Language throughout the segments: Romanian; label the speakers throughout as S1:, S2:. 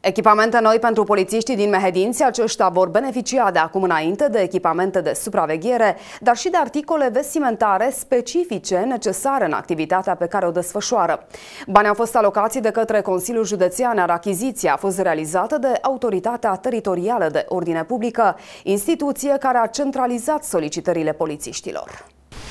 S1: Echipamente noi pentru polițiștii din Mehedinți. Aceștia vor beneficia de acum înainte de echipamente de supraveghere, dar și de articole vestimentare specifice necesare în activitatea pe care o desfășoară. Banii au fost alocați de către Consiliul Județean, iar achiziția a fost realizată de Autoritatea Teritorială de Ordine Publică, instituție care a centralizat solicitările polițiștilor.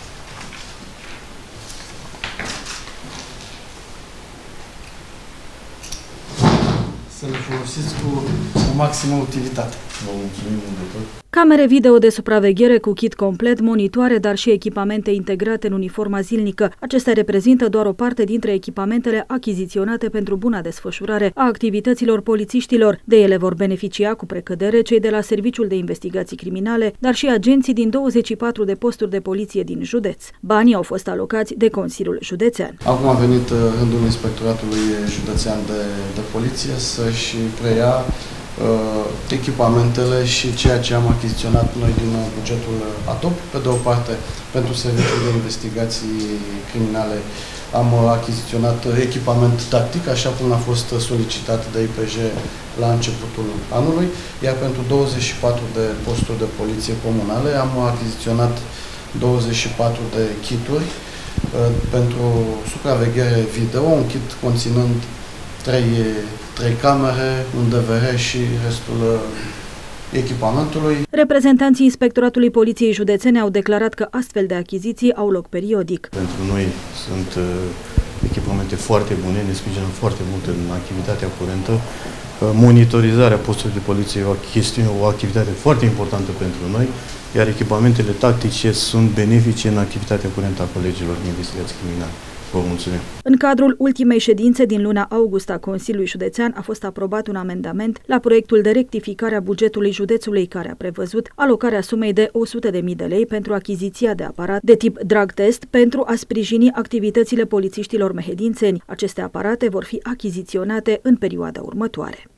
S2: Să le folosiți cu maximă utilitate.
S3: Vă mulțumim mult de tot.
S4: Camere video de supraveghere cu kit complet, monitoare, dar și echipamente integrate în uniforma zilnică. Acestea reprezintă doar o parte dintre echipamentele achiziționate pentru buna desfășurare a activităților polițiștilor. De ele vor beneficia cu precădere cei de la Serviciul de Investigații Criminale, dar și agenții din 24 de posturi de poliție din județ. Banii au fost alocați de Consiliul Județean.
S2: Acum a venit rândul Inspectoratului Județean de Poliție să-și preia echipamentele și ceea ce am achiziționat noi din bugetul ATOP. Pe de o parte, pentru Serviciul de Investigații Criminale am achiziționat echipament tactic, așa cum a fost solicitat de IPJ la începutul anului, iar pentru 24 de posturi de poliție comunale am achiziționat 24 de kituri pentru supraveghere video, un kit conținând 3 camere, un DVR și restul echipamentului.
S4: Reprezentanții Inspectoratului Poliției Județene au declarat că astfel de achiziții au loc periodic.
S3: Pentru noi sunt echipamente foarte bune, ne sprijină foarte mult în activitatea curentă. Monitorizarea posturilor de poliție e o activitate foarte importantă pentru noi, iar echipamentele tactice sunt benefice în activitatea curentă a colegilor de investigații criminale. Vă mulțumim.
S4: În cadrul ultimei ședințe din luna august a Consiliului Județean a fost aprobat un amendament la proiectul de rectificare a bugetului județului, care a prevăzut alocarea sumei de 100.000 de lei pentru achiziția de aparat de tip drug test pentru a sprijini activitățile polițiștilor mehedințeni. Aceste aparate vor fi achiziționate în perioada următoare.